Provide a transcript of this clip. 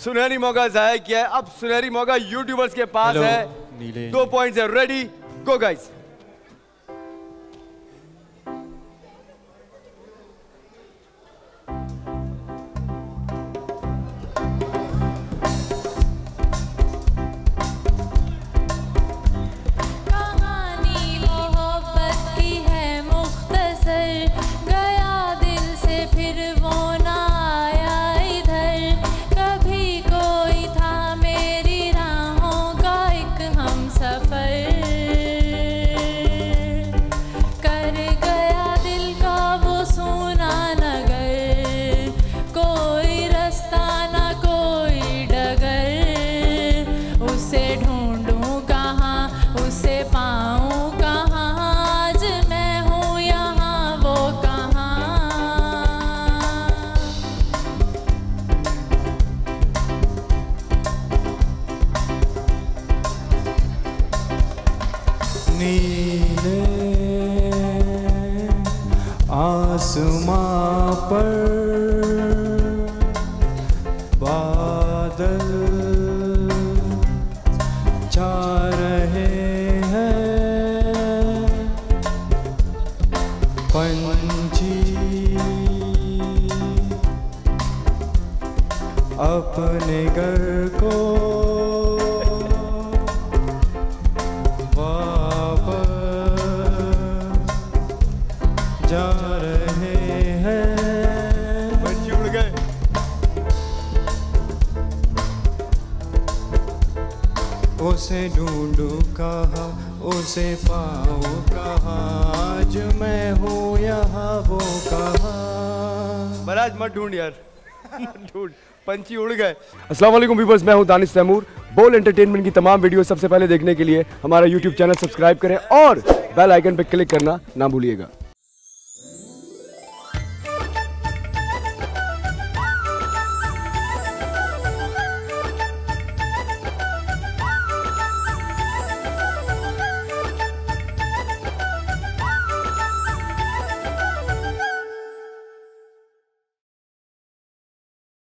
सुनहरी मौका जाया किया है। अब सुनहरी मौका यूट्यूबर्स के पास है। 2 पॉइंट्स है। Ready go guys. नीले आसमां पर बादल छा रहे हैं, पंछी अपने घर को जा रहे हैं। पंछी उड़ गए। उसे ढूंढूं कहाँ, उसे पाऊं कहाँ, आज मैं हूँ यहाँ वो कहाँ। महाराज मत ढूंढ यार, मत ढूंढ, पंछी उड़ गए। अस्सलाम वालेकुम व्यूअर्स, मैं हूँ दानिश तैमूर। बोल एंटरटेनमेंट की तमाम वीडियो सबसे पहले देखने के लिए हमारा यूट्यूब चैनल सब्सक्राइब करें और बेल आइकन पर क्लिक करना ना भूलिएगा।